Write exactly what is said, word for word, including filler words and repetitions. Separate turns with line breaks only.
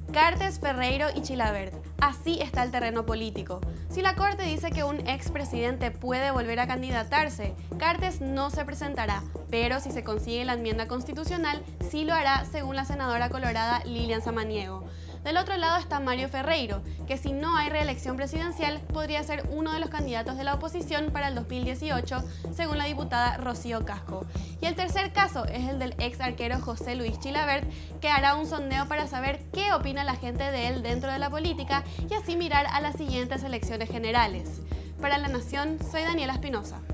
Cartes, Ferreiro y Chilavert. Así está el terreno político. Si la Corte dice que un expresidente puede volver a candidatarse, Cartes no se presentará, pero si se consigue la enmienda constitucional, sí lo hará, según la senadora colorada Lilian Samaniego. Del otro lado está Mario Ferreiro, que si no hay reelección presidencial, podría ser uno de los candidatos de la oposición para el dos mil dieciocho, según la diputada Rocío Casco. Y el tercer caso es el del ex arquero José Luis Chilavert, que hará un sondeo para saber qué opina la gente de él dentro de la política y así mirar a las siguientes elecciones generales. Para La Nación, soy Daniela Espinosa.